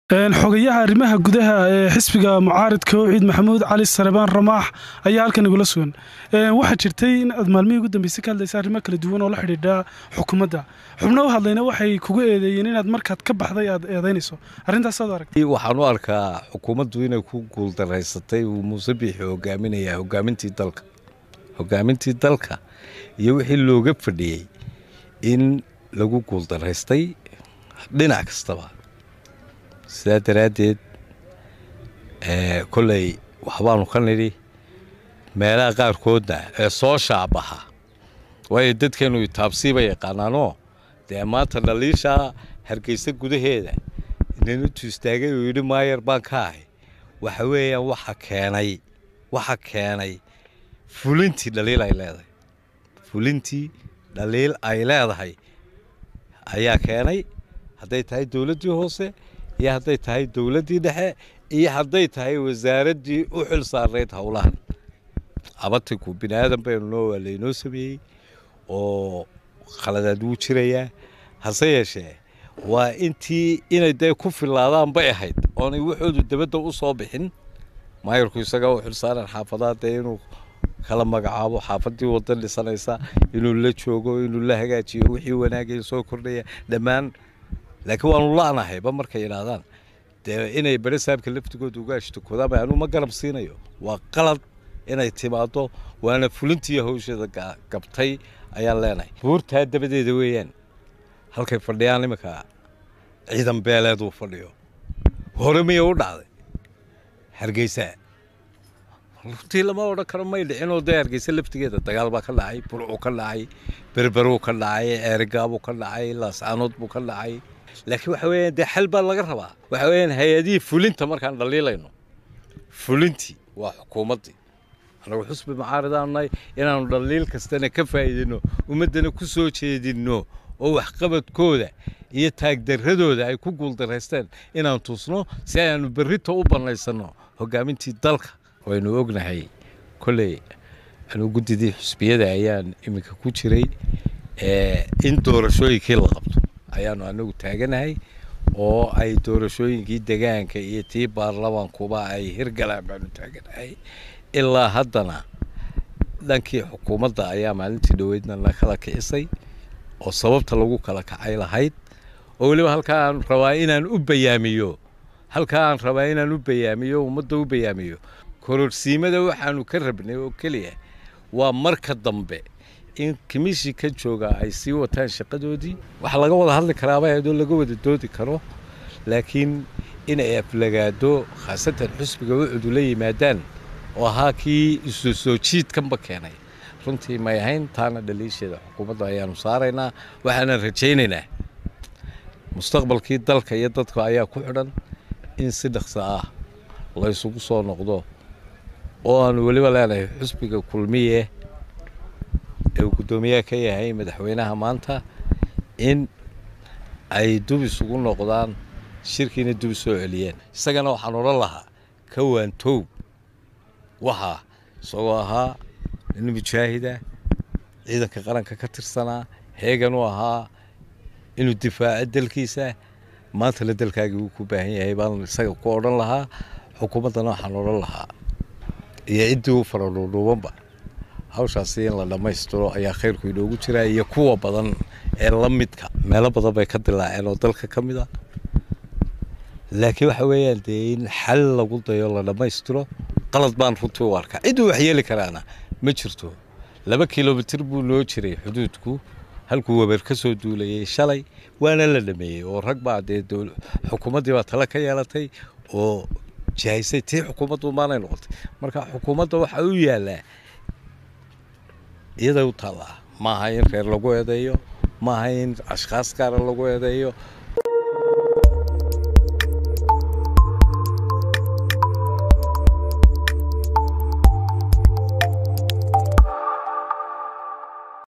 xogayaha arrimaha gudaha ee xisbiga mucaaradka Ciid Maxamuud Cali Sarabaan Ramaax ayaa halkan igula sugan waxa jirtay in aad maalmihii ugu dambeysay ka hadlaysay arrimo kala duwan oo la xiriira xukuumadda xubno u hadlayna waxay kugu eedeeyeen inaad markaad ka baxday aad eedeynayso arrintaas aad aragtay waxaan u arkaa xukuumaddu inay ku guuldareysatay uu Muuse Biixi hogaamintii dalka iyo wixii looga fadhiyay in lagu guuldareystay dhinac kastaba sidaa daraadeed kolay waxbaanu ka nidhi meelaha qaarkoodna ee soo shaabaxa waayo dadkeenu taabsiiba yaqaanaanoo dee maanta dhaliisha Hargeysa gudaheeda inaynu tuistaagay oo yidhi maayar baan ka ahay waxa weeyaan waxa keenay fulintii dhaliil ay leedahay ayaa keenay hadday tahay dawladdii hoose iyo hadday tahay dawladdii dhexe iyo hadday tahay wasaaraddii u xil saarneyd howlahan abatiku bini'aadan baynu laynoo sameeyey oo khaladaad wuu jirayaa hase yeeshee waa inay dee ku filaadaan bay ahayd oonay waxoodu dabadda u soo bixin maayarku isagaa u xil saaran xaafadaha dee inuu kala magacaabo xaafaddii waddan dhisanaysa inuu la joogo inuu la hagaajiyo wixii wanaagay soo kordhaya dhammaan laakiin waanu la'nahayba markay yidhaahdaan dee inay barisaabka laftigooda uga ashtakoodaan anuu ma garab siinayo waa qalad inay timaado waana fulintii hawsheeda gabtay ayaan leenahay buurtaa dabadeeda weeyaan halkay fadhiyaan iminka ciidan beeleed uu fadhiyo hore miyay u dhacday Hargeysa runtii lama odhan karo may dhicinoo dee Hargeysa laftigeeda dagaal baa ka dhacay burcu ka dhacay berberuu ka dhacay eerigaabuu ka dhacay laascaanood buu ka dhacay laakiin waxa weeyaan dee xal baa laga rabaa waxa weeyaan hay-adihii fulinta markaan dhaliilayno fulintii waa xukuumaddii anagu xusbi mucaaradaan nahay inaanu dhaliil kastana ka faa'iidino ummaddana ku soo jeedinno oo waxqabadkooda iyo taagdarradooda ay ku guuldareysteen inaan tusno si ayaanu berrito u bannaysanno hoggaamintii dalka waynu ognahay kolley anuu guddidii xusbiyada ayaan iminka ku jiray in doorashooyinkii la qabto ayaanu anagu taaganahay oo ay doorashooyinkii deegaanka iyo tii baarlamaankuba ay hirgalaan baanu taaganahay ilaa haddana dhankii xukuumadda ayaa maalintii dhoweydna la kala kicisay oo sababta lagu kala kacay lahayd oo weliba halkaan rabaa inaan u bayaamiyo ummadda u bayaamiyo kororsiimada waxaanu ka rabnay oo keliya waa marka dambe in kimishi ka jooga ay sii wataan shaqadoodii waxa laga wada hadli karaaba ayadoo laga wada doodi karo laakiin inay aflagaado khaasatan xusbiga wuxuu la yimaadaan oo ahaa kii isu soo jiidkanba keenay runtii may ahayn taana dhaliisheeda xukuumadda ayaanu saaraynaa waxaana rajaynaynaa mustaqbalkii dalka iyo dadka ayaa ku xidhan in si dhaqso ah la isugu soo noqdo oo aanu weliba leenahay xusbiga kulmiye ee uu guddoomiyaha ka yahay madaxweynaha maanta in ay dub isugu noqdaan shirkiina dub soo celiyeen isagana waxaan odhan lahaa ka waantow waxa isagoo ahaa nin mujaahida ciidanka qaranka ka tirsanaa heegan u ahaa inuu difaaco dalkiisa maanta la dalkaagii uu ku baahan yahay baan isaga ku odhan lahaa xukuumaddana waxaan odhan lahaa iyo ciddii u faradhuudhuubanba hawshaasi in la dhammaystiro ayaa khayrku inoogu jiraa iyo kuwa badan ee la midka meelo badan bay ka dilaaceen oo dalka ka mid ah laakiin waxa weeyaan dee in xal lagu dayo la dhammaystiro qalad baan runtii u arkaa cidduu wax yeeli karaana ma jirto 2 kilomitir buu noo jiray xuduudku halkuu wabar ka soo duulayay shalay waana la dhameeyey oo rag baa dee xukuumaddii baa tala ka yeelatay oo jahaysay tii xukuumaddu maanay noqotay marka xukuumadda waxa u yaallaa iyada u taallaa maaha in reer lagu eedeeyo maaha in ashkhaas gaara lagu eedeeyo